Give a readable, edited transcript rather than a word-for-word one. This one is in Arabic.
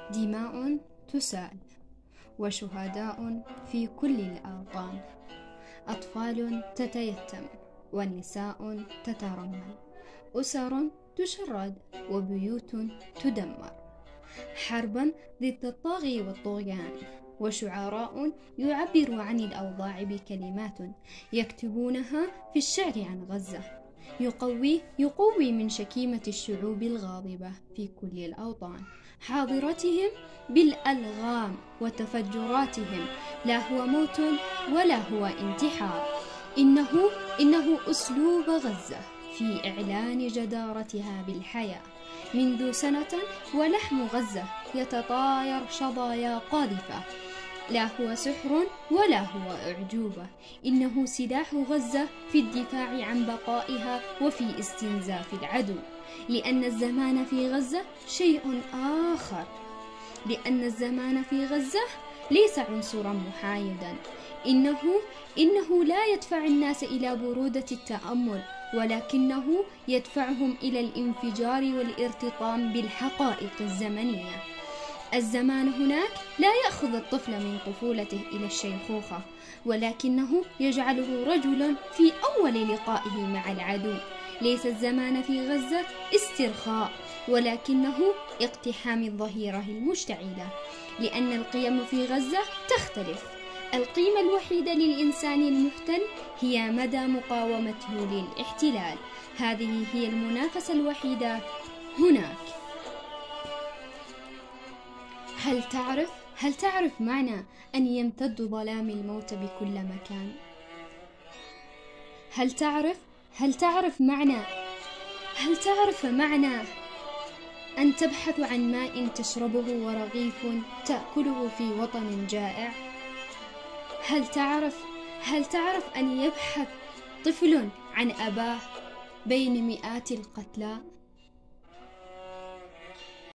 دماء تسال وشهداء في كل الأوطان، أطفال تتيتم ونساء تترمل، أسر تشرد وبيوت تدمر، حربا ضد الطاغي والطغيان، وشعراء يعبر عن الأوضاع بكلمات يكتبونها في الشعر عن غزة، يقوي من شكيمة الشعوب الغاضبة في كل الأوطان، حاضرتهم بالألغام وتفجراتهم، لا هو موت ولا هو انتحار، إنه أسلوب غزة في إعلان جدارتها بالحياة منذ سنة، ولحم غزة يتطاير شظايا قاذفة، لا هو سحر ولا هو أعجوبة، إنه سلاح غزة في الدفاع عن بقائها وفي استنزاف العدو، لأن الزمان في غزة شيء آخر، لأن الزمان في غزة ليس عنصرا محايدا، إنه لا يدفع الناس إلى برودة التأمل، ولكنه يدفعهم إلى الانفجار والارتطام بالحقائق الزمنية. الزمان هناك لا يأخذ الطفل من طفولته إلى الشيخوخة، ولكنه يجعله رجلا في أول لقائه مع العدو. ليس الزمان في غزة استرخاء، ولكنه اقتحام الظهيرة المشتعلة، لأن القيم في غزة تختلف. القيمة الوحيدة للإنسان المحتل هي مدى مقاومته للاحتلال، هذه هي المنافسة الوحيدة هناك. هل تعرف معنى أن يمتد ظلام الموت بكل مكان؟ هل تعرف معنى أن تبحث عن ماء تشربه ورغيف تأكله في وطن جائع؟ هل تعرف أن يبحث طفل عن أباه بين مئات القتلى؟